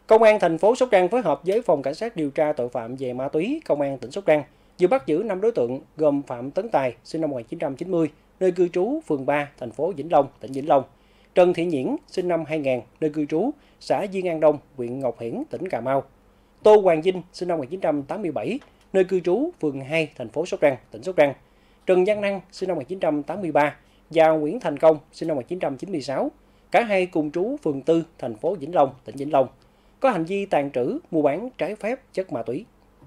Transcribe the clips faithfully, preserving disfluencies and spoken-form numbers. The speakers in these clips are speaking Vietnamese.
Công an thành phố Sóc Trăng phối hợp với Phòng Cảnh sát điều tra tội phạm về ma túy Công an tỉnh Sóc Trăng vừa bắt giữ năm đối tượng gồm Phạm Tấn Tài, sinh năm một nghìn chín trăm chín mươi, nơi cư trú phường ba, thành phố Vĩnh Long, tỉnh Vĩnh Long; Trần Thị Nhiễn, sinh năm hai nghìn, nơi cư trú xã Diên An Đông, huyện Ngọc Hiển, tỉnh Cà Mau; Tô Hoàng Vinh, sinh năm một nghìn chín trăm tám mươi bảy, nơi cư trú phường hai, thành phố Sóc Trăng, tỉnh Sóc Trăng; Trần Văn Năng, sinh năm một nghìn chín trăm tám mươi ba và Nguyễn Thành Công, sinh năm một nghìn chín trăm chín mươi sáu, cả hai cùng trú phường tư, thành phố Vĩnh Long, tỉnh Vĩnh Long, có hành vi tàn trữ, mua bán trái phép chất ma túy.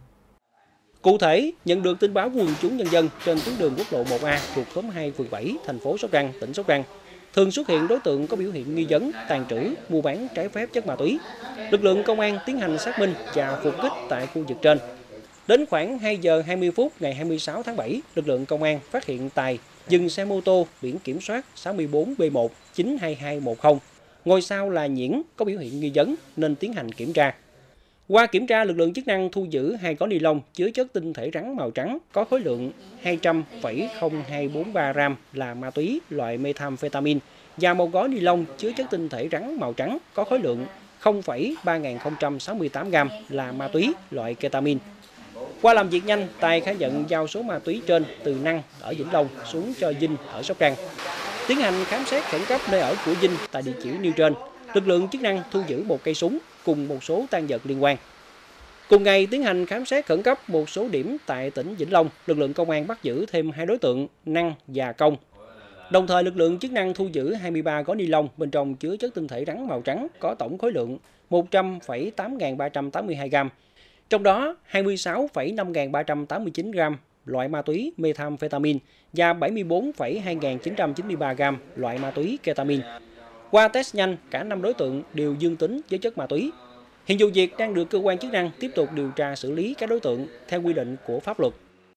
Cụ thể, nhận được tin báo quần chúng nhân dân trên tuyến đường quốc lộ một A thuộc khóm hai phường bảy, thành phố Sóc Trăng, tỉnh Sóc Trăng, thường xuất hiện đối tượng có biểu hiện nghi vấn tàn trữ, mua bán trái phép chất ma túy. Lực lượng công an tiến hành xác minh và phục kích tại khu vực trên. Đến khoảng hai giờ hai mươi phút ngày hai mươi sáu tháng bảy, lực lượng công an phát hiện Tài dừng xe mô tô biển kiểm soát sáu bốn B một chín hai hai một không. Ngồi sau là Nhiễn có biểu hiện nghi vấn nên tiến hành kiểm tra. Qua kiểm tra, lực lượng chức năng thu giữ hai gói ni lông chứa chất tinh thể rắn màu trắng có khối lượng hai trăm phẩy không hai bốn ba gram là ma túy loại methamphetamine và một gói ni lông chứa chất tinh thể rắn màu trắng có khối lượng không phẩy ba nghìn không trăm sáu mươi tám gram là ma túy loại ketamin. Qua làm việc nhanh, Tài khai nhận giao số ma túy trên từ Năng ở Vĩnh Long xuống cho Vinh ở Sóc Trăng. Tiến hành khám xét khẩn cấp nơi ở của Vinh tại địa chỉ nêu trên, lực lượng chức năng thu giữ một cây súng cùng một số tang vật liên quan. Cùng ngày tiến hành khám xét khẩn cấp một số điểm tại tỉnh Vĩnh Long, lực lượng công an bắt giữ thêm hai đối tượng Năng và Công. Đồng thời lực lượng chức năng thu giữ hai mươi ba gói ni lông bên trong chứa chất tinh thể rắn màu trắng có tổng khối lượng một trăm phẩy tám nghìn ba trăm tám mươi hai gram. Trong đó hai mươi sáu phẩy năm nghìn ba trăm tám mươi chín gram loại ma túy methamphetamine và bảy mươi bốn phẩy hai nghìn chín trăm chín mươi ba gram loại ma túy ketamin. Qua test nhanh, cả năm đối tượng đều dương tính với chất ma túy. Hiện vụ việc đang được cơ quan chức năng tiếp tục điều tra xử lý các đối tượng theo quy định của pháp luật.